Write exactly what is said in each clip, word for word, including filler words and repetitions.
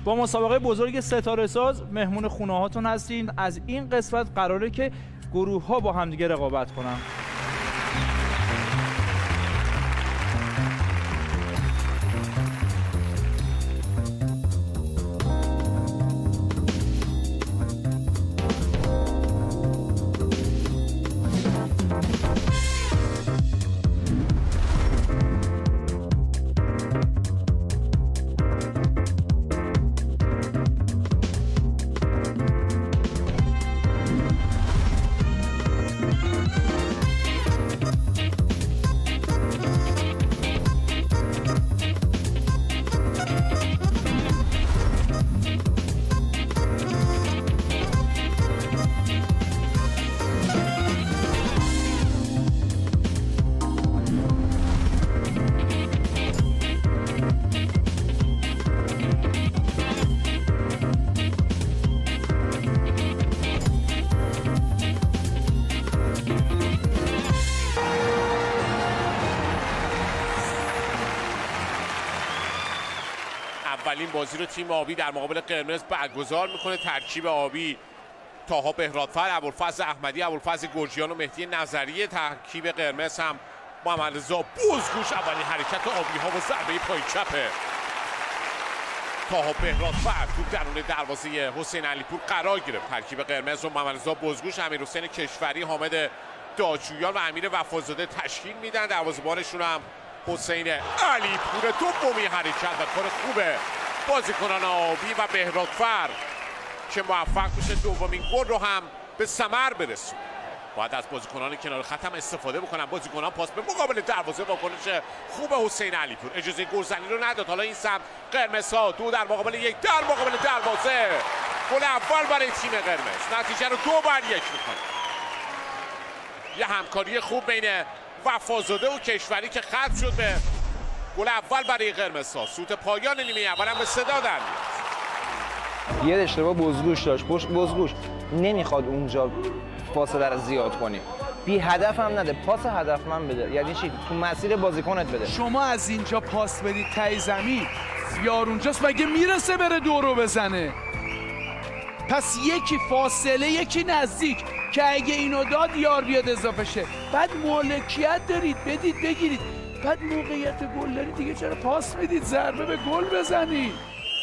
با مسابقه بزرگ ستاره ساز مهمون خونه هاتون هستین. از این قسمت قراره که گروه ها با همدیگه رقابت کنن. اولین بازی رو تیم آبی در مقابل قرمز برگزار میکنه. ترکیب آبی طاها بهرادفر، ابوالفضل احمدی، ابوالفضل گرجیان و مهدی نظری. ترکیب قرمز هم محمد رضا بزگوش. اولین حرکت آبی ها و ضربه پای چپه طاها بهرادفر توپ درون دروازه حسین علیپور قرار گرفت. ترکیب قرمز رو محمد رضا بزگوش، امیرحسین کشوری، حامد دادجویان و امیر وفازاده تشکیل میدن. دروازه‌بانشون هم حسین علیپور. دومین حرکت و کار خوبه بازیکنان آبی و بهرادفر که موفق میشه دومین گل رو هم به ثمر برسونه. باید از بازیکنان کنار خط هم استفاده بکنن. بازیکنان پاس به مقابل دروازه، واکنش خوب حسین علیپور. اجازه گلزنی رو نداد. حالا این سمت قرمزها دو در مقابل یک در مقابل دروازه. گل اول برای تیم قرمز. نتیجه رو دو بر یک میکنه. یه همکاری خوب بین وفازاده و کشوری که ختم شد به گل اول برای قرمزها. سوت پایان نیمه اول هم به صدا در میاد. یه اشتباه بزگوش داشت. بزگوش نمیخواد اونجا فاصله رو زیاد کنی. بی هدف هم نده، پاس هدفمند بده. یعنی چی؟ تو مسیر بازیکنت بده. شما از اینجا پاس بدید تای زمین، یار اونجاست مگه میرسه بره دورو بزنه؟ پس یکی فاصله یکی نزدیک که اگه اینو داد یار بیاد اضافه شه. بعد مالکیت دارید، بدید بگیرید. بعد موقعیت گل دارید دیگه چرا پاس میدید ضربه به گل بزنید؟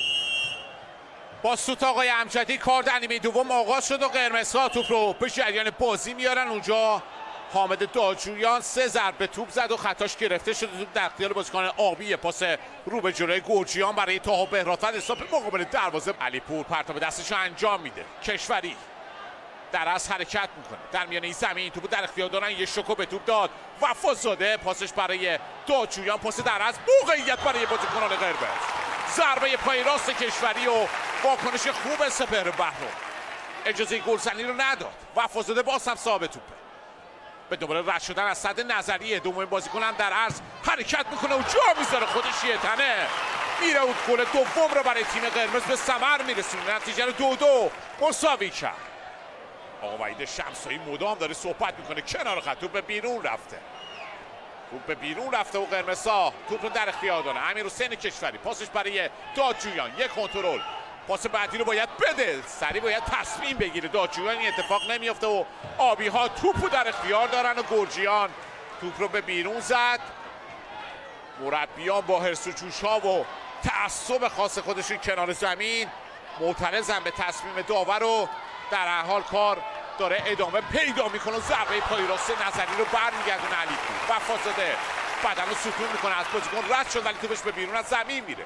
با سوت آقای امجدی کار در نیمه دوم آغاز شد و قرمزها توپ رو به جریان بازی میارن. اونجا حامد دادجویان سه ضربه توپ زد و خطاش گرفته شد. توپ در اختیار بازیکن آبی. پاس رو به جلوی گرجیان برای طاها بهرادفر. حساب مقابل دروازه. علیپور پرتاب دستش رو انجام میده. کشوری در از حرکت میکنه در میانه زمین. توپ در اختیار دارن. یه شوکو به توپ داد وفازاده. پاسش برای دادجویان. پاس در از موقعیت برای بازیکنان قرمز. ضربه پای راست کشوری و واکنش خوب سپهر بهرام. اجازه گلزنی رو نداد. وفازاده باز هم صاحب توپه. به دنبال رد شدن از صد نظریه. دومین بازیکن هم در عرض حرکت میکنه و جا میذاره خودش یه تنه میره و گل دوم رو برای تیم قرمز به ثمر میرسونه. نتیجه رو دو دو مساوی کرد. آقا وحید شمسایی مدام داره صحبت میکنه کنار خط. توپ به بیرون رفته. توپ به بیرون رفته و قرمزها توپ رو در اختیار داره. امیرحسین کشوری پاسش برای دادجویان. یک کنترل. پاس بعدی رو باید بده. سریع باید تصمیم بگیره. دادجویان این اتفاق نمیافته و آبی ها توپ رو در اختیار دارن و گرجیان توپ رو به بیرون زد. مربیان با حرص و جوش ها و تعصب خاص خودشون کنار زمین معترضن به تصمیم داور و در هر حال کار داره ادامه پیدا میکنه. ضربه پای راست نظری رو برمیگردونه علیپور. وفازاده بدن رو ستون میکنه از بازیکن رد شد ولی توپش به بیرون از زمین میره.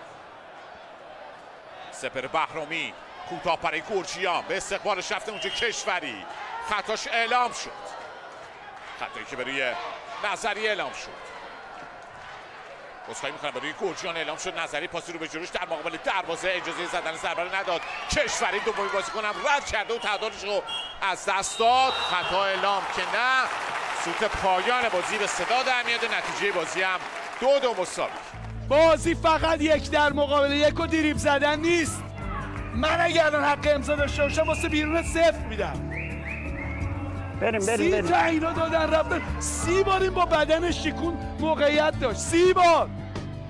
سپهر بهرامی کوتاه برای گرجیان. به استقبالش رفته اونجا کشوری. خطاش اعلام شد. خطایی که برای نظری اعلام شد. بازخواهی میکنم برای گرجیان اعلام شد. نظری پاسی رو به جلوش در مقابل دروازه. اجازه زدن ضربه رو نداد. کشوری دومی بازیکن هم رد کرده و تعادلش رو از دست داد. خطا اعلام که نه. سوت پایان بازی به صدا در میاد. نتیجه بازی هم دو دو مساوی. بازی فقط یک در مقابل یک و دریبل زدن نیست. من اگر الان حق امضا داشته باشم واسه بیرون صفر میدم. بریم بریم سی بریم. تا اینا دادن رفتن. سی بار این با بدنش شکون موقعیت داشت. سی بار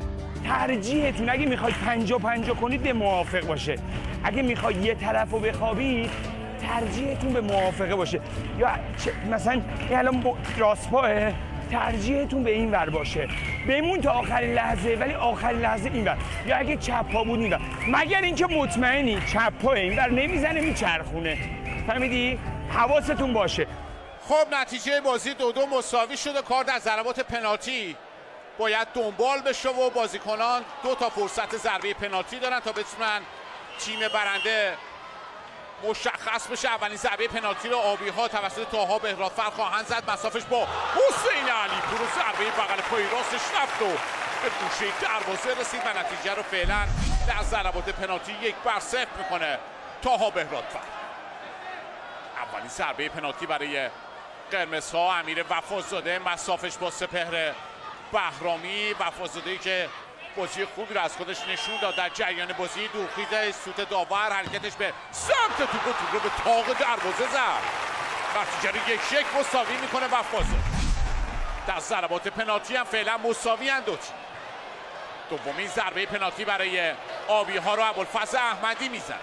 ترجیحتون اگه میخواید پنجا پنجا کنید به موافق باشه. اگه میخواید یه طرف رو بخوابید ترجیحتون به موافقه باشه. یا مثلا این الان راست پاه، ترجیحتون به این ور باشه، بمون تا آخرین لحظه، ولی آخرین لحظه این ور. یا اگه چپ پا بود این ور، مگر اینکه مطمئنی چپ پا این ور نمیزنه میچرخونه. فهمیدی؟ حواستون باشه. خب نتیجه بازی دو دو مساوی شده. کار در ضربات پنالتی باید دنبال بشه و بازیکنان دو تا فرصت ضربه پنالتی دارن تا بتونن تیم برنده مشخص بشه. اولین ضربه پنالتی رو آبی ها توسط طاها بهرادفر خواهند زد. مسافش با حسین علیپور و ضربه بغل پای راستش رفت و به گوشه دروازه رسید و نتیجه رو فعلا در ضربات پنالتی یک بر صفر میکنه طاها بهرادفر. اولین ضربه پنالتی برای قرمزها امیر وفازاده، مسافش با سپهر بهرامی. وفازاده‌ای که بازی خوبی رو از خودش نشون داد در جریان بازی. دورخیز سوت داور، حرکتش به سمت توپ و توپ رو به تاق دروازه زد. نتیجه رو یک یک مساوی میکنه وفازاده. در ضربات پنالتی هم فعلا مساوی اند دو تیم. دومین ضربه پنالتی برای آبی ها رو ابوالفضل احمدی میزنه.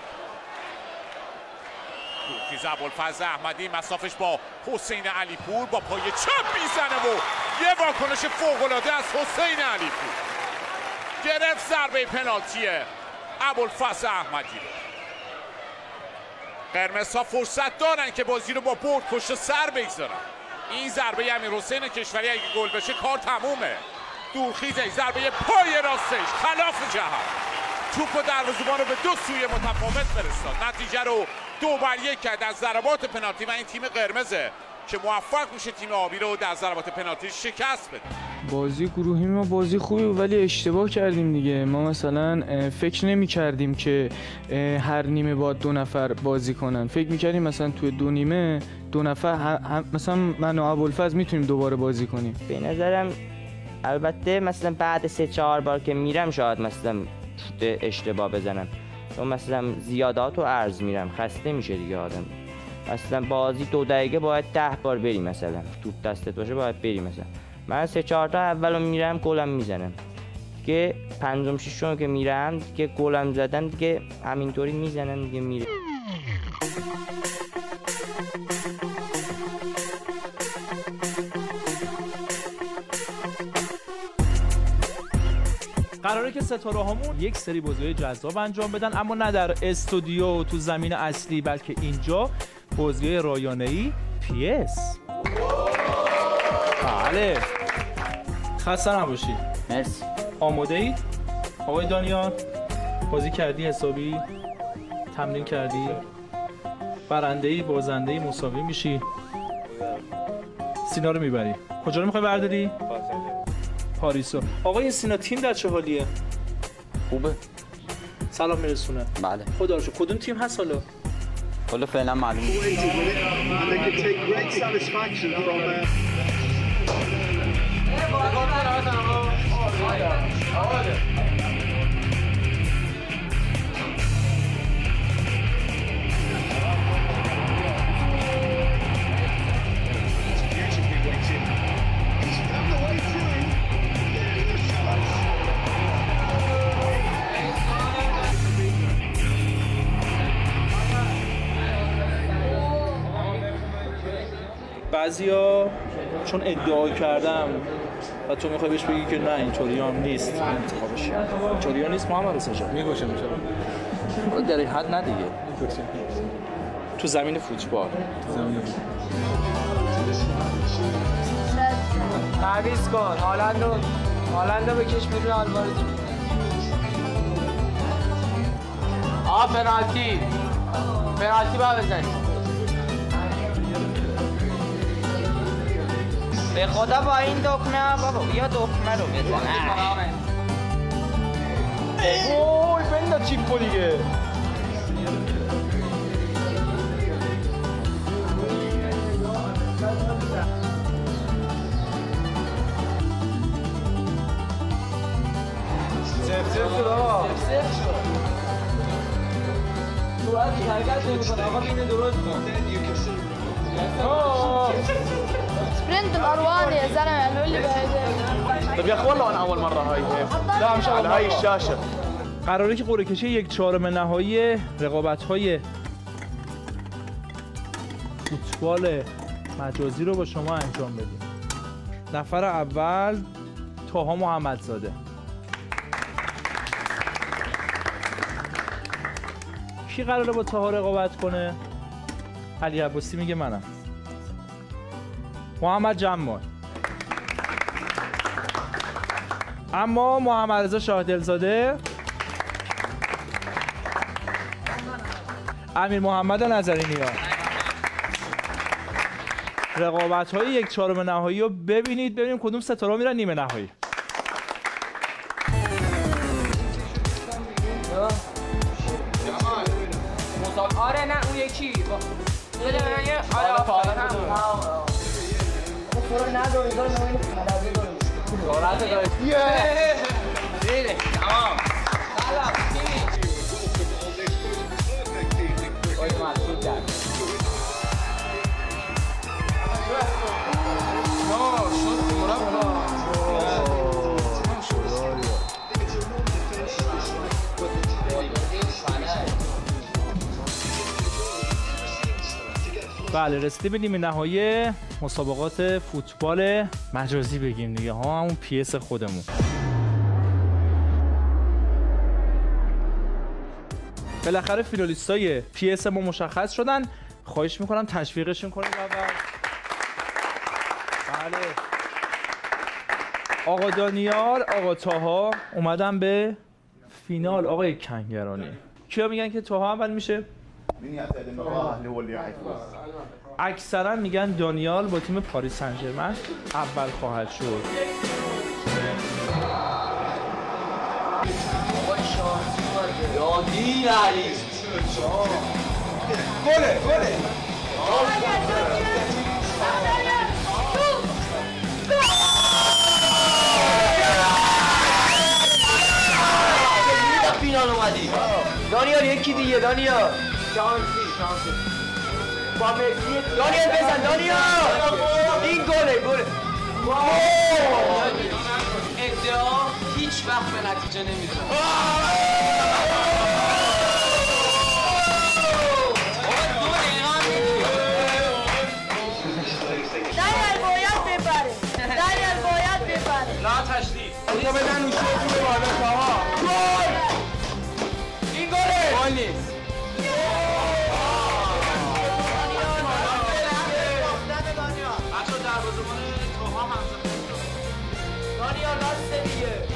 دورخیز ابوالفضل احمدی، مسافش با حسین علیپور، با پای چپ میزنه و یه واکنش فوق‌العاده از حسین علیپور. گرفت ضربه پنالتی ابوالفضل احمدی رو. قرمزها فرصت دارن که بازی رو با برد پشت سر بگذارن. این ضربه امیرحسین کشوری اگه گل بشه کار تمومه. دورخیز ضربه پای راستش خلاف جهت توپ و دروازه‌بان رو به دو سوی متفاوت فرستاد. نتیجه رو دو بر یک کرد از ضربات پنالتی و این تیم قرمزه که موفق میشه تیم آبی رو در ضربات پنالتی شکست بده. بازی گروهی ما بازی خوبی بود ولی اشتباه کردیم دیگه. ما مثلا فکر نمی کردیم که هر نیمه باید دو نفر بازی کنن. فکر میکردیم مثلا توی دو نیمه دو نفر هم مثلا من و ابوالفضل میتونیم دوباره بازی کنیم. به نظرم البته مثلا بعد سه چهار بار که میرم شاید مثلا اشتباه بزنم، چون مثلا زیادات و عرض میرم خسته میشه دیگه آدم. مثلا بازی دو دقیقه باید ده بار بریم، مثلا توپ دستت باشه باید بریم. مثلا من سه چهار تا اولو میرم گلم میزنم که پنجم ششم که میرم که گلم زدن دیگه همینطوری میزنم دیگه میره. قراره که ستاره هامون یک سری بازی‌های جذاب انجام بدن، اما نه در استودیو تو زمین اصلی، بلکه اینجا بازی‌های رایانه‌ای پی اس. بله خسته نباشی. مرسی. آماده ای؟ آقای دانیال بازی کردی حسابی؟ تمرین کردی؟ برنده‌ای، بازنده‌ای، مساوی میشی؟ سینا رو میبری. کجا رو میخوای برداری؟ پاریسو. آقای سینا تیم در چه حالیه؟ خوبه. سلام میرسونه. بله. خدا رو شکر. کدوم تیم هست حالا؟ حالا فعلا معلوم نیست. بعضیا چون ادعا کردم و تو میخوای بهش بگی که نه اینطوری هم نیست انتخابش. اینطوری هم نیست محمد رضا جان. میگوشه میشه. در این حد نه دیگه. تو زمین فوتبال. تو زمین تعویض کن. هالند رو هالند رو بکش بیرون آلوارز. آ پنالتی. پنالتی باید بزنی. به خدا با این دکمه بابا بیا دکمه رو بزن. اوی بنده چیپو دیگه. سف سف شد آقا. سف سف شد. تو باید حرکت نمی‌کنه آقا اینو درست کن. سبرنت الأروان يا زلمة قالوا لي طب يا اخوان الان اول مره هاي لا مش على هاي الشاشه. قراره که قرعه کشی یک چهارم نهایی رقابت‌های فوتبال مجازی رو با شما انجام بدیم. نفر اول طاها محمدزاده. کی قراره با طاها رقابت کنه؟ علی عباسی میگه منم. محمد جمال. اما محمد رضا شاه دلزاده، امیر محمد نظرینیا. رقابت های یک چهارم نهایی رو ببینید، ببینیم کدوم ستاره میرن نیمه نهایی. آره نه اون یکی بده من یه آره آفرین تو رو ندو اینجا نمایی خلبه داریم دارد داریم یه دیده تمام سلام تیمی باید محصول کرد نه شد مربا بله رسیدیم به نیمه نهایی مسابقات فوتبال مجازی بگیم دیگه ها، همون پی اس خودمون. بالاخره فینالیستای پی اس ما مشخص شدن. خواهش میکنم تشویقشون کنید اول. بله آقا دانیال، آقا طاها اومدن به فینال. آقای کنگرانی کیا میگن که طاها اول میشه؟ اکثرا میگن دانیال با تیم پاریس سن ژرمن اول خواهد شد. گله گله فینال اومدی دانیال یکی دیگه دانیال شانسی شانسی با مسی دانیال بزن دانیال این گله گله ادعا هیچ وقت به نتیجه نمیرسه. دانیال باید ببره دانیال باید ببره لا تشدید اینجا بدن نوشه تو بالا طاها گل این گله گل نیست. دانیال راست دیگه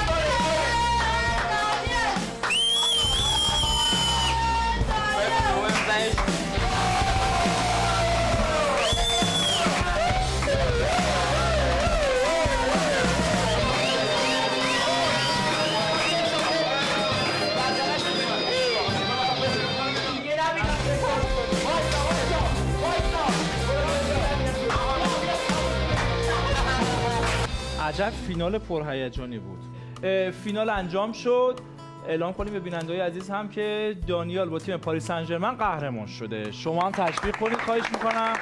عجب فینال پرهیجانی بود. فینال انجام شد. اعلام کنیم به بیننده‌های عزیز هم که دانیال با تیم پاریس سن ژرمن قهرمان شده. شما هم تشویق کنید خواهش میکنم.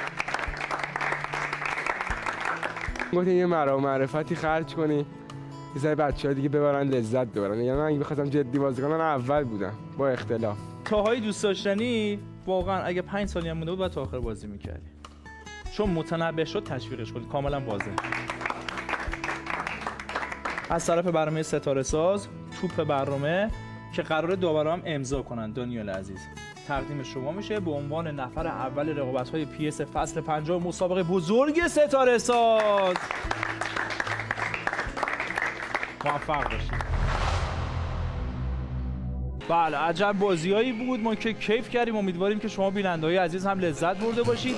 گفتین یه مرا معرفتی خرج کنی یه ذره بچه‌ها دیگه ببرن لذت ببرن. یعنی من اگه بخواستم جدی بازی کنم اول بودم با اختلاف. طاهای دوست داشتنی واقعا اگه پنج سالی هم مونده بود بعد تا آخر بازی می‌کردی. چون متنبه شد تشویقش کنید کاملا واضحه. از طرف برنامه ستاره ساز توپ برنامه که قراره داورا هم امضا کنن دانیال عزیز تقدیم شما میشه به عنوان نفر اول رقابت‌های پی اس فصل پنجم مسابقه بزرگ ستاره ساز. موفق باشید. بله عجب بازیایی بود، ما که کیف کردیم. امیدواریم که شما بیننده‌های عزیز هم لذت برده باشید.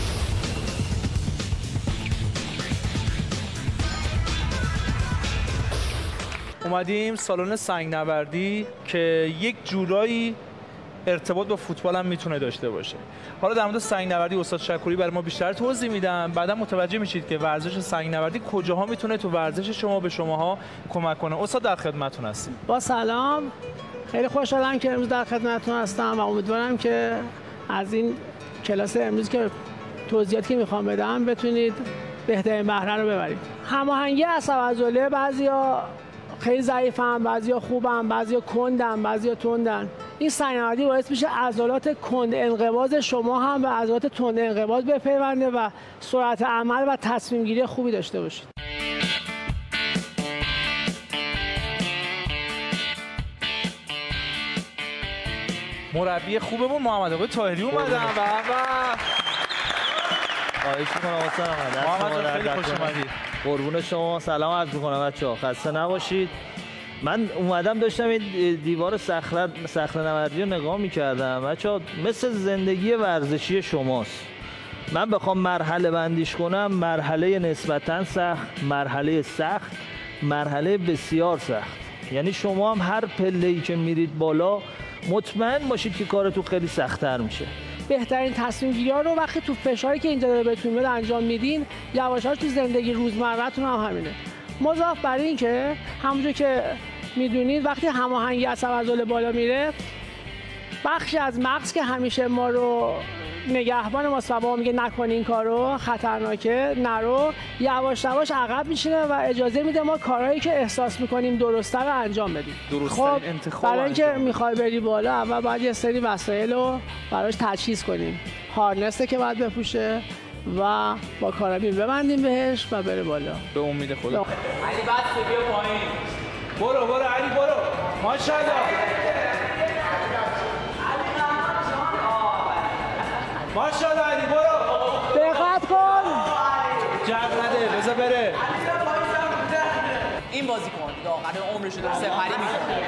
اومدیم سالن سنگ‌نوردی که یک جورایی ارتباط با فوتبال هم میتونه داشته باشه. حالا در مورد سنگ‌نوردی استاد شکوری برای ما بیشتر توضیح میدن، بعدا متوجه میشید که ورزش سنگ‌نوردی کجاها میتونه تو ورزش شما به شماها کمک کنه. استاد در خدمتتون هستیم. با سلام، خیلی خوشحالم که امروز در خدمتتون هستم و امیدوارم که از این کلاس امروز که توضیحاتی که میخوام بدم بتونید بهترین بهره رو ببرید. هماهنگی عصب عضله، بعضیا خیلی ضعیفن، بعضیا خوبن، بعضیا کندن، بعضیا تندن. این سنگ‌نوردی باعث میشه عضلات کند انقباض شما هم به عضلات تند انقباض بپیونده و سرعت عمل و تصمیم گیری خوبی داشته باشید. مربی خوبمون محمد آقای طاهری اومدن. و و خواهش می‌کنم واسه محمد جان خیلی خوش اومدید. قربون شما، سلام عرض می‌کنم بچه‌ها، خسته نباشید. من اومدم داشتم این دیوار صخره صخره نوردی رو نگاه می‌کردم. بچه‌ها مثل زندگی ورزشی شماست. من بخوام مرحله بندیش کنم، مرحله نسبتاً سخت، مرحله سخت، مرحله بسیار سخت. یعنی شما هم هر پله‌ای که میرید بالا مطمئن باشید که کارتون خیلی سخت‌تر میشه. بهترین تصمیم گیری ها رو وقتی تو فشاری که اینجا داره بهتون میاد انجام میدین، یواش‌هاش تو زندگی روزمره‌تون هم همینه. مضاف بر این که همونجور که میدونید وقتی هماهنگی عصب عضله بالا میره، بخشی از مغز که همیشه ما رو نگهبان ماست و با ما میگه نکن این کارو، خطرناکه، نرو، یواش یواش عقب میشینه و اجازه میده ما کارهایی که احساس میکنیم درسته رو انجام بدیم. درست‌ترین انتخاب. برای اینکه میخوای بری بالا، اول باید یه سری وسایل رو براش تجهیز کنیم. هارنسته که باید بپوشه و با کارابین ببندیم بهش و بره بالا. به امید خدا. علی بس بیا پایین. برو برو علی برو. ماشاءالله. ماشاءالله علی برو. دقت کن. جب نده، بذار بره. این بازی کن دیگه، آخر عمرش رو سپری میکنه.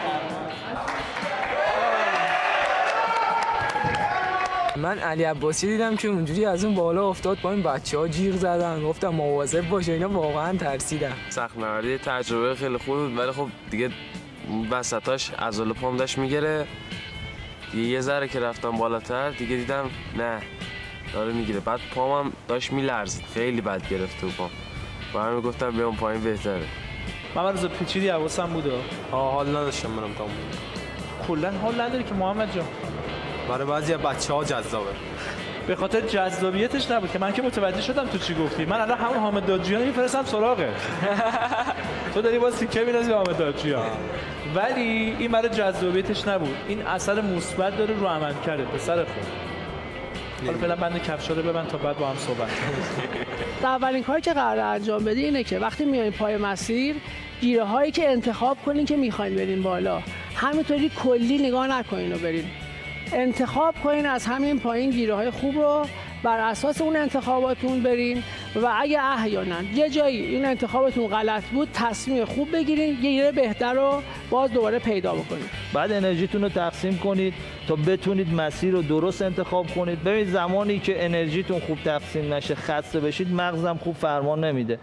من علی عباسی دیدم که اونجوری از اون بالا افتاد، با این بچه‌ها جیغ زدن، گفتم مواظب باش، اینا واقعا ترسیدن. صخره‌نوردی تجربه خیلی خوبی بود، ولی خب دیگه وسطاش عضله پام داشت میگیره. یه ذره که رفتم بالاتر دیگه دیدم نه داره میگیره، بعد پام هم داشت میلرزید، خیلی بد گرفته پام. با همین گفتم بیام پایین بهتره. من روز پیچیدی حواسم بود. ها حال نداشتم منم تام. کلا حال نداری که محمد جان. برای بعضی بچه‌ها جذابه. به خاطر جذابیتش نبود که من که متوجه شدم تو چی گفتی. من الان همون حامد دادجویان میفرستم سراغه. تو داری باز سیکه می‌ندازی به حامد دادجویان. ولی این برای جذابیتش نبود. این اثر مثبت داره رو عمل کرده پسر خود. حالا فعلا بند کفشا رو ببند تا بعد با هم صحبت کنیم. اولین کاری که قراره انجام بدی اینه که وقتی میایین پای مسیر، گیره هایی که انتخاب کنین که میخواین برین بالا، همینطوری کلی نگاه نکنین و برین. انتخاب کنین از همین پایین گیره های خوب رو، بر اساس اون انتخاباتون برین و اگه احیانا یه جایی این انتخابتون غلط بود، تصمیم خوب بگیرین، یه گیره بهتر رو باز دوباره پیدا بکنید. بعد انرژیتون رو تقسیم کنید تا بتونید مسیر رو درست انتخاب کنید. ببینید زمانی که انرژیتون خوب تقسیم نشه، خسته بشید، مغزم خوب فرمان نمیده.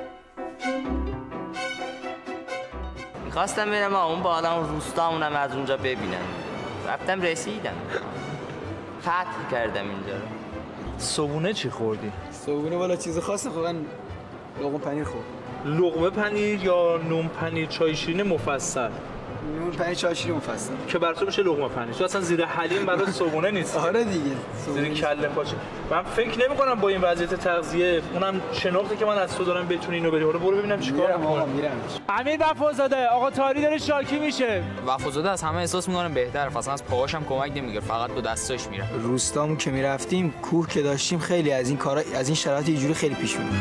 میخواستم برم اون بالا اون روستامونم از اونجا ببینم، رفتم رسیدم، فتح کردم اینجا رو. صبونه چی خوردی؟ صبونه والا چیز خاصی خوردن، لقمه پنیر خورد. لقمه پنیر یا نون پنیر چای شیرین مفصل؟ نون پنیر چای شیرین مفصل که بر تو میشه لقمه پنیر. تو اصلا زیر حلیم برای صبونه نیست. آره دیگه، زیر کله پاچه. من فکر نمی کنم با این وضعیت تغذیه، اونم شناختی که من از تو دارم بتونی اینو بری. برو ببینم چیکار می‌کنی. میرم. امیر وفازاده، آقا طاهری داره شاکی میشه. وفازاده از همه احساس می‌کنه بهتره، اصلا از پاهاش هم کمک نمیگیره، فقط با دستاش میره. روستامون که میرفتیم، کوه که داشتیم، خیلی از این کارا از این شرایط اینجوری خیلی پیش میاد.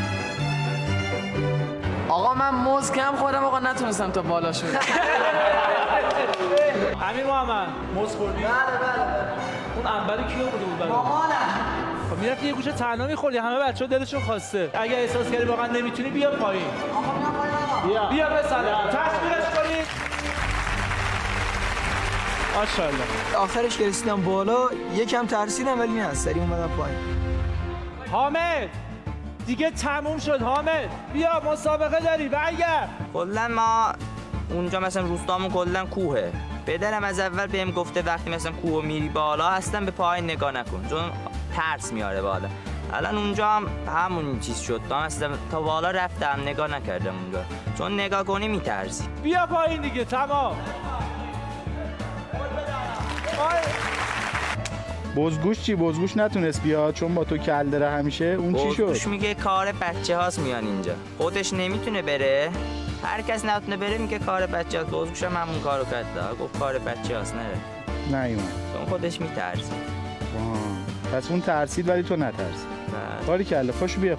آقا من موز کم خوردم، آقا نتونستم تا بالا شد. امیر محمد موز خوردی؟ بله بله. اون انبری کیو بوده بود برات؟ مامانم. خب میرفتی یه گوشه تنها می‌خوردی، همه بچه‌ها دلشون خواسته. اگه احساس کردی واقعا نمیتونی بیا پایین. آقا بیا پایین آقا. بیا بیا بسلام. تشویقش کنید. ماشاءالله. آخرش که رسیدم بالا، یکم ترسیدم ولی نه، سریع اومدم پایین. حامد دیگه تموم شد. حامد بیا مسابقه داری برگرد. کلا ما اونجا مثلا روستامون کلا کوهه. پدرم از اول بهم گفته وقتی مثلا کوه میری بالا هستن به پایین نگاه نکن، چون ترس میاره بالا. الان اونجا هم همون چیز شد، تا مثلا تا بالا رفتم نگاه نکردم اونجا، چون نگاه کنی میترسی. بیا پایین دیگه، تمام. بزگوش چی؟ بزگوش نتونست بیاد چون با تو کل داره همیشه. اون چی شد؟ بزگوش میگه کار بچه هاست میان اینجا، خودش نمیتونه بره، هر کس نتونه بره میگه کار بچه هاست. بزگوش هم همون کارو کرد، گفت کار بچه هاست نره. نه ایمان چون خودش میترسه. پس اون ترسید ولی تو نترسید. باری کله خوش بیا.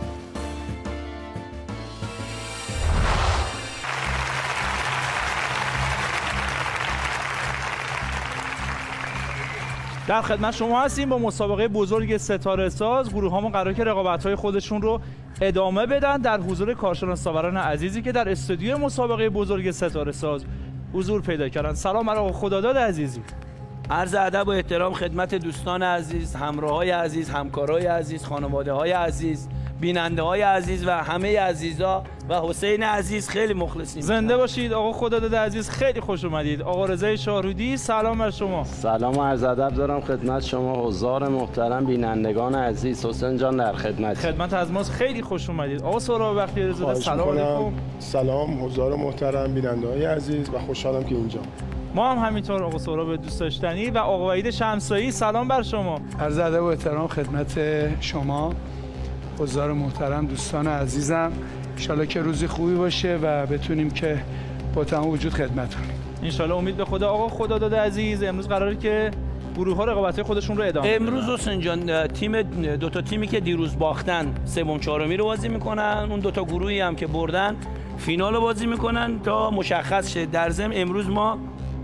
در خدمت شما هستیم با مسابقه بزرگ ستاره ساز. گروه هامون قراره که رقابت‌های خودشون رو ادامه بدن در حضور کارشناسان عزیزی که در استودیو مسابقه بزرگ ستاره ساز حضور پیدا کردن. سلام بر آقا خداداد عزیزی. عرض ادب و احترام خدمت دوستان عزیز، همراه‌های عزیز، همکارای عزیز، خانواده‌های عزیز، بیننده‌های عزیز و همه عزیزا و حسین عزیز. خیلی مخلصیم. زنده باشید آقا خداداد عزیز، خیلی خوش اومدید. آقا رضای شاهرودی سلام بر شما. سلام و عرض ادب دارم خدمت شما حضار محترم بینندگان عزیز. حسین جان در خدمت. خدمت از ماست، خیلی خوش اومدید. آقا سهراب بختیاری زاده سلام علیکم. سلام حضار محترم بیننده‌های عزیز و خوشحالم که اینجا. ما هم همینطور آقا سهراب دوست داشتنی و آقا وحید شمسایی سلام بر شما. عرض ادب و احترام خدمت شما حضار محترم دوستان عزیزم. ان شاءالله که روزی خوبی باشه و بتونیم که با تمام وجود خدمت کنیم. ان شاءالله امید به خدا. آقا خداداد عزیز امروز قراره که گروه ها رقابت‌های خودشون رو ادامه بدن. امروز حسین جان تیم دو تا تیمی که دیروز باختن سوم چهارمی رو بازی میکنن، اون دو تا گروهی هم که بردن فینال رو بازی میکنن تا مشخص شه. در ضمن امروز ما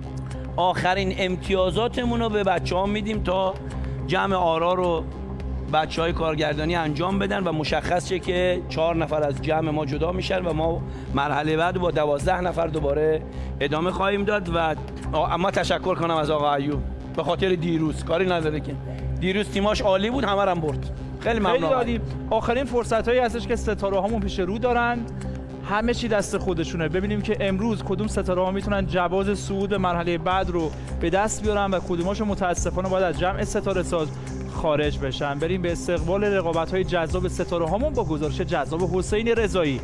آخرین امتیازاتمون رو به بچه‌ها میدیم تا جمع آرا رو بچه‌های کارگردانی انجام بدن و مشخص شه که چهار نفر از جمع ما جدا میشن و ما مرحله بعد با دوازده نفر دوباره ادامه خواهیم داد. و اما تشکر کنم از آقا ایوب به خاطر دیروز، کاری نداره که دیروز تیماش عالی بود، همه رو برد. خیلی ممنون. خیلی عالی. آخرین فرصت‌هایی هستش که ستاره هامون پیش رو دارن، همه چی دست خودشونه. ببینیم که امروز کدوم ستاره ها میتونن جواز صعود به مرحله بعد رو به دست بیارن و کدوماشون متاسفانه باید از جمع ستاره ساز خارج بشن. بریم به استقبال رقابت‌های جذاب ستاره هامون با گزارش جذاب حسین رضایی.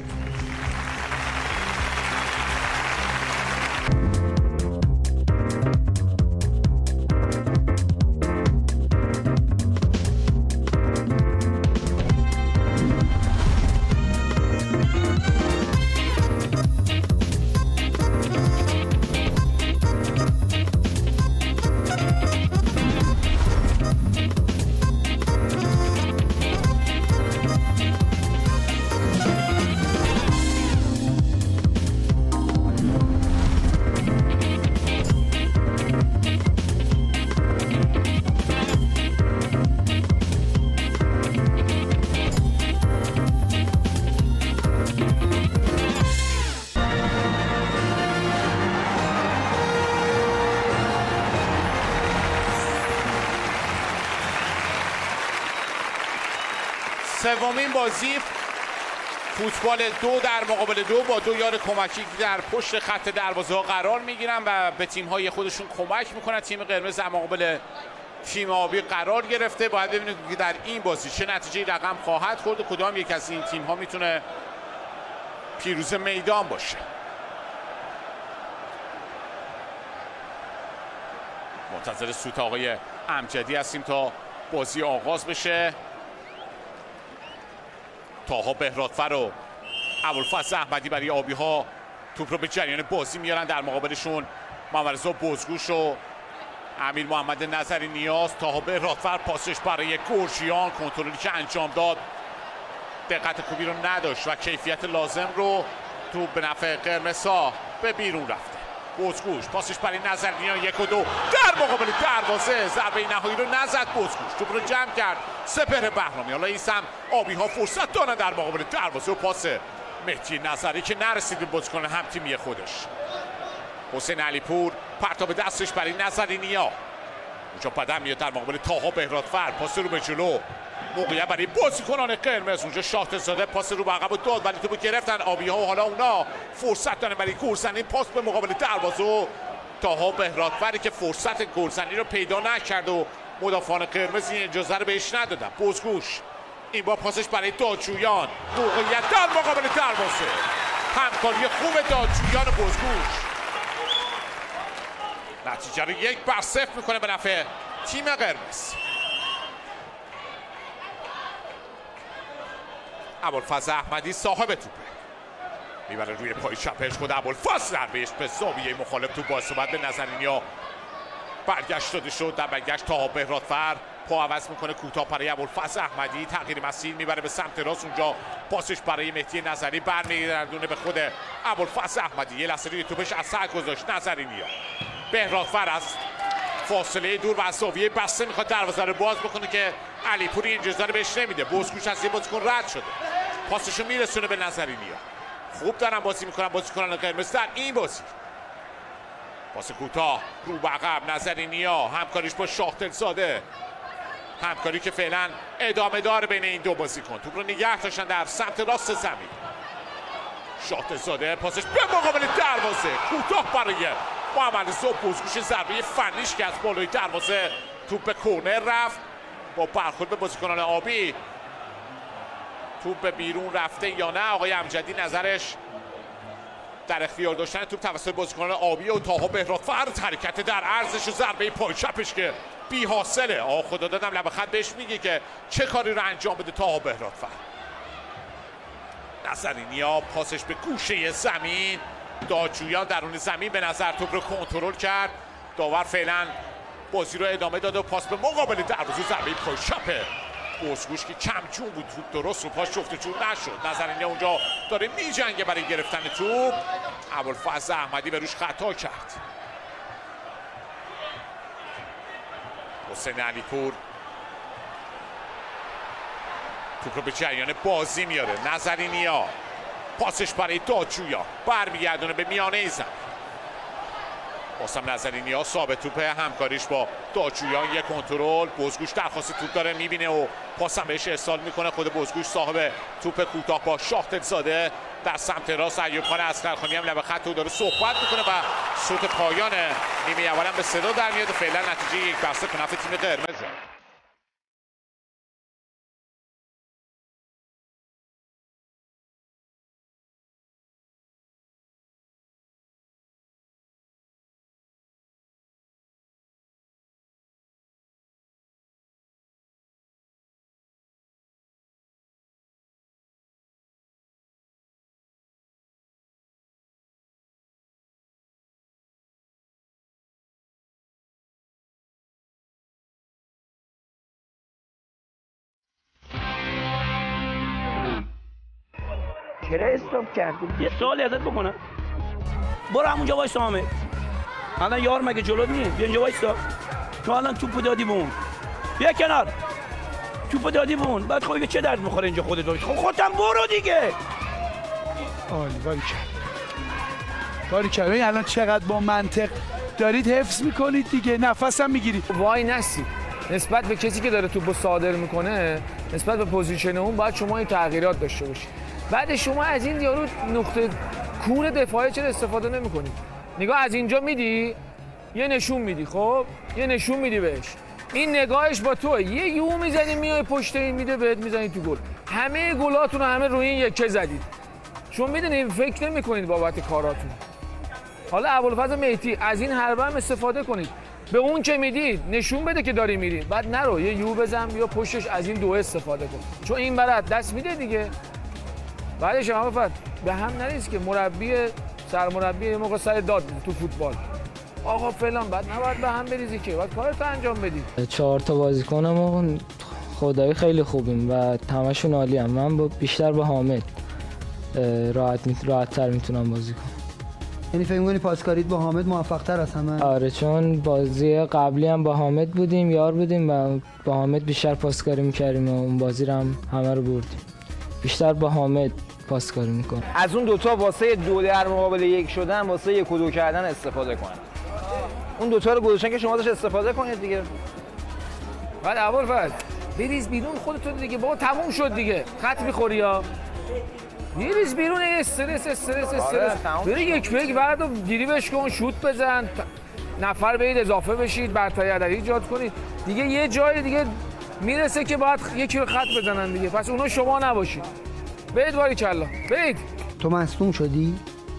سومین بازی فوتبال دو در مقابل دو با دو یار کمکی در پشت خط دروازه ها قرار میگیرن و به تیم های خودشون کمک میکنن. تیم قرمز در مقابل تیم آبی قرار گرفته. باید ببینید که در این بازی چه نتیجه رقم خواهد خورد و کدام یک از این تیم ها میتونه پیروز میدان باشه. منتظر سوت آقای امجدی هستیم تا بازی آغاز بشه. تاها بهرادفر و ابوالفضل احمدی برای آبی ها توپ رو به جریان بازی میارن. در مقابلشون محمد رضا بزگوش و امیر محمد نظری نیاز. تاها بهرادفر پاسش برای گورجیان، کنترلی که انجام داد دقت خوبی رو نداشت و کیفیت لازم رو تو به نفع قرمزها به بیرون رفته. بزگوش پاسش برای نظریان یک و دو در مقابل دروازه، ضربه نهایی رو نزد بزگوش، توپ رو جمع کرد سپهر بهرامی. حالا این سم آبی ها فرصت دارن در مقابل دروازه و پاس مهدی نظری که نرسید به بازیکن هم تیمی خودش. حسین علیپور پرتاب دستش برای نظری نیا، اونجا بدن میاد در مقابل تاها بهرادفر، پاس رو به جلو، موقعیت برای بازیکنان قرمز. اونجا شاهد زاده پاس رو به عقب داد ولی توپو گرفتن آبی ها و حالا اونا فرصت دارن برای گلزنی. پاس به مقابل دروازه و تاها بهرادفری که فرصت گلزنی رو پیدا نکرد و مدافعان قرمز این اجازه رو بهش ندادن. بزگوش این با پاسش برای دادجویان، موقعیت در مقابل دروازه، همکاری خوب دادجویان و بزگوش نتیجه رو یک بر صفر میکنه به نفع تیم قرمز. ابوالفضل احمدی صاحب توپه، میبره روی پای چپش خود ابوالفضل ضربهش به زاویه مخالف تو با صحبت به نظرینیا برگشت داده شد. در برگشت تا بهرادفر پا عوض میکنه کوتاه برای ابوالفضل احمدی، تغییر مسیر میبره به سمت راست، اونجا پاسش برای مهدی نظری برمیگردونه به خود ابوالفضل احمدی. یه لحظه روی توپش اثر گذاشت نظرینیا. بهرادفر از فاصله دور و از زاویه بسته میخواد دروازه رو باز بکنه که علیپوری این اجازه رو بهش نمیده. بازگوش از یه بازیکن رد شده، پاسشو میرسونه به نظرینیا. خوب دارن بازی میکنن بازیکنان قرمز در این بازی. پاس کوتاه رو به عقب، نظرینیا همکاریش با شاهدل زاده، همکاری که فعلا ادامه داره بین این دو بازیکن. توپ رو نگه داشتن در سمت راست زمین. شاهدل زاده پاسش به مقابل دروازه، کوتاه برای محمد رضا بازگوش، ضربه فنیش که از بالای دروازه توپ به کورنر رفت. با برخورد به بازیکنان آبی توپ به بیرون رفته یا نه؟ آقای امجدی نظرش در اختیار داشتن توپ توسط بازیکنان آبی و تاها بهرادفر، حرکت در عرضش و ضربه پای چپش که بی حاصله. آ خدا دادم لب خط بهش میگه که چه کاری رو انجام بده تاها بهرادفر. نظرینیا پاسش به گوشه زمین، دادجویان درون زمین به نظر توپ رو کنترل کرد. داور فعلا بازی رو ادامه داد و پاس به مقابل دروازه، ضربه پای چپه بازگوش که کم جون بود، توپ درست رو پاش جفت جون نشد. نظرینیا اونجا داره میجنگه برای گرفتن توپ. ابوالفضل احمدی به روش خطا کرد. حسین علیپور توپ رو به جریان بازی میاره. نظرینیا پاسش برای دادجویا برمیگردونه به میانه زمین. بازم نظرینیا ثابت توپه، همکاریش با دادجویان، یک کنترل. بازگوش درخواست توپ داره میبینه و پاسم بهش ارسال میکنه. خود بازگوش صاحب توپ کوتاه با شاهدل زاده در سمت راست. ایوب خان اصغرخانی هم لب خط داره صحبت میکنه و صوت پایان نیمه اول هم به صدا در میاد. فعلا نتیجه یک بسته به نفع تیم قرمزه. چرا استاپ کردی؟ یه سوالی ازت بکنم. برو همونجا وایسا حامد. الان یار مگه جلوت نیست؟ بیا اینجا وایسا. تو الان توپو دادی به اون. بیا کنار. توپو دادی به اون. بعد خب چه درد میخوره اینجا خودت وایس. خب خودت برو دیگه. عالی، باری کرد. باری کرد. ببین الان چقدر با منطق دارید حفظ میکنید دیگه. نفسم میگیرید. وای نسی. نسبت به کسی که داره توپو صادر میکنه، نسبت به پوزیشن اون باید شما این تغییرات داشته باشید. بعد شما از این یارو نقطه کور دفاعی چرا استفاده نمی‌کنید؟ نگاه از اینجا میدی، یه نشون میدی، خب یه نشون میدی بهش، این نگاهش با تو، یه یو میزنی میای پشت این میده بهت میزنی تو گل. همه گلاتون رو همه روی این یکه زدید، چون میدونید فکر نمی‌کنید بابت کاراتون. حالا ابوالفضل مهدی از این حربه هم استفاده کنید، به اون که میدید نشون بده که داری میری، بعد نرو یه یو بزن یا پشتش از این دو استفاده کن، چون این برات دست میده دیگه. بعدش هم فقط به هم نریز که مربی سرمربی یه موقع سر داد تو فوتبال آقا فلان، بعد نباید به هم بریزی که باید کارتو انجام بدی. چهار تا بازیکنم خدایی خیلی خوبیم و همشون عالی هم. من با بیشتر با حامد راحت می... راحت تر میتونم بازی کنم. یعنی فکر می‌کنی پاسکاریت با حامد موفق تر از همه؟ آره، چون بازی قبلی هم با حامد بودیم، یار بودیم و با حامد بیشتر پاسکاری میکردیم و اون بازی رو هم همه رو بردیم. بیشتر با حامد پاسکاری میکنه. از اون دوتا واسه دو در مقابل یک شدن، واسه یک و دو کردن استفاده کنن. اون دوتا رو گذاشتن که شما ازش استفاده کنید دیگه. بعد ابوالفضل بریز بیرون خودتون دیگه، بابا تموم شد دیگه. خط میخوری یا بریز بیرون، استرس استرس استرس. بری یک به یک بعدو دریبلش کن، شوت بزن، نفر برید اضافه بشید، برتری عددی ایجاد کنید. دیگه یه جای دیگه میرسه که باید یکی رو خط بزنن دیگه. پس اونا شما نباشید. برید باری کلا برید. تو مصدوم شدی؟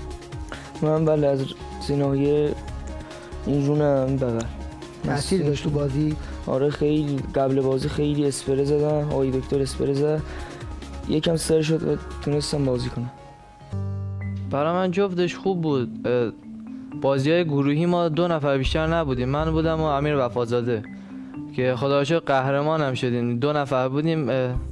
من بله از زینویه این جونم ببر. تأثیر داشت تو بازی؟ آره خیلی، قبل بازی خیلی اسپری زدم، آقای دکتر اسپری زد یکم سر شد و تونستم بازی کنم. برای من جفتش خوب بود. بازی های گروهی ما دو نفر بیشتر نبودیم، من بودم و امیر وفازاده که خدا رو شکر قهرمان هم شدیم. دو نفر بودیم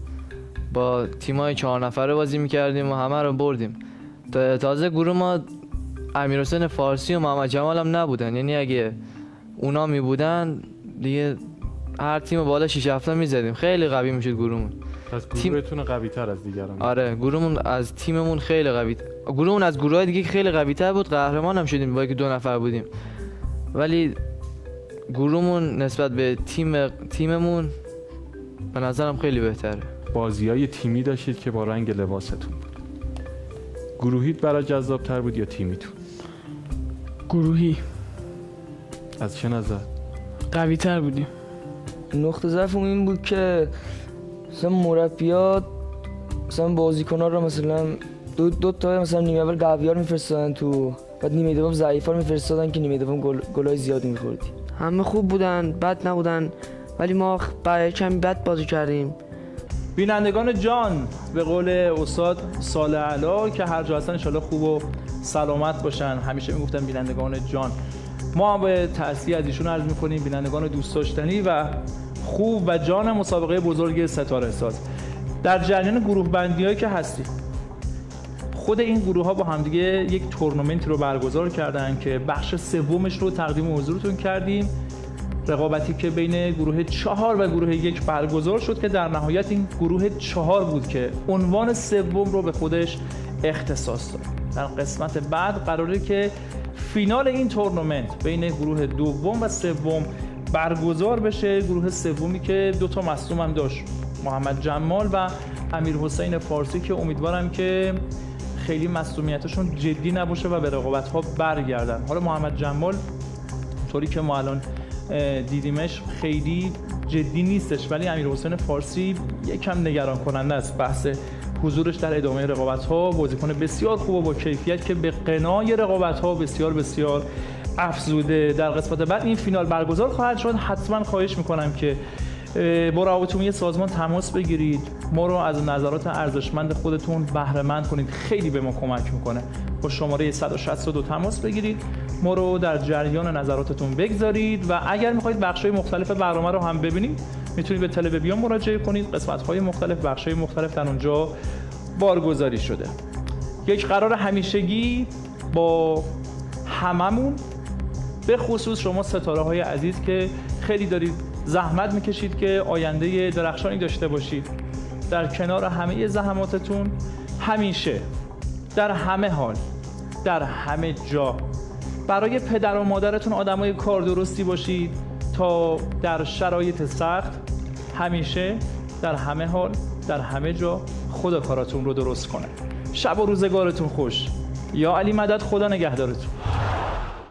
با تیمای چهار نفره بازی میکردیم و همه رو بردیم. تازه گروه ما امیرحسین فارسی و محمد جمال هم نبودن، یعنی اگه اونا می بودن دیگه هر تیم بالا شش هفت میزدیم، خیلی قوی میشد گروهمون. پس گروهتون قوی تر از دیگران؟ آره گروهمون از تیممون خیلی قوی گروهمون از گروهای دیگه خیلی قوی تر بود. قهرمان هم شدیم با اینکه دو نفر بودیم، ولی گروهمون نسبت به تیم تیممون به نظرم خیلی بهتره. بازیای تیمی داشتید که با رنگ لباستون بود. گروهیت برای جذاب‌تر بود یا تیمیتون؟ گروهی. از چه نظر؟ قوی تر بودیم. نقطه ضعفم این بود که مثلا مربیات مثلا بازیکن‌ها رو مثلا دو دو تا مثلا نیمه اول قوی‌ها رو می‌فرستادن تو، بعد نیمه دوم ضعیف‌ها رو می‌فرستادن که نیمه دوم گل گلای زیادی می‌خوردیم. همه خوب بودن، بد نبودن، ولی ما برای کمی بد بازی کردیم. بینندگان جان، به قول استاد صالح علا که هر جا هستن انشالله خوب و سلامت باشن، همیشه میگفتن بینندگان جان. ما به تأسیه از ایشون عرض میکنیم بینندگان دوست داشتنی و خوب و جان مسابقه بزرگ ستاره ساز. در جریان گروه بندی هایی که هستیم، خود این گروه ها با همدیگه یک تورنمنتی رو برگزار کردن که بخش سومش رو تقدیم حضورتون کردیم. رقابتی که بین گروه چهار و گروه یک برگزار شد که در نهایت این گروه چهار بود که عنوان سوم رو به خودش اختصاص داد. در قسمت بعد قراره که فینال این تورنمنت بین گروه دوم و سوم برگزار بشه. گروه سومی که دو تا مصدوم هم داشت، محمد جمال و امیرحسین فارسی، که امیدوارم که خیلی مصدومیتشون جدی نباشه و به رقابت‌ها برگردن. حالا محمد جمال طوری که ما الان دیدیمش خیلی جدی نیستش، ولی امیرحسین فارسی یکم نگران کننده است. بحث حضورش در ادامه رقابت‌ها، بازیکن بسیار خوب و با کیفیت که به قنای رقابت‌ها بسیار بسیار افزوده. در قسمت بعد این فینال برگزار خواهد شد. حتما خواهش می‌کنم که با روابط عمومی سازمان تماس بگیرید، ما رو از نظرات ارزشمند خودتون بهره مند کنید، خیلی به ما کمک میکنه. با شماره صد و شصت و دو تماس بگیرید، ما رو در جریان نظراتتون بگذارید و اگر میخواید بخش‌های مختلف برنامه رو هم ببینید میتونید به تلویزیون مراجعه کنید. قسمت‌های مختلف، بخش‌های مختلف در اونجا بارگذاری شده. یک قرار همیشگی با هممون، به خصوص شما ستاره‌های عزیز که خیلی دارید زحمت میکشید که آینده درخشانی داشته باشید. در کنار همه زحماتتون همیشه، در همه حال، در همه جا برای پدر و مادرتون آدمای کار درستی باشید تا در شرایط سخت همیشه، در همه حال، در همه جا خدا کاراتون رو درست کنه. شب و روزگارتون خوش. یا علی مدد، خدا نگهدارتون.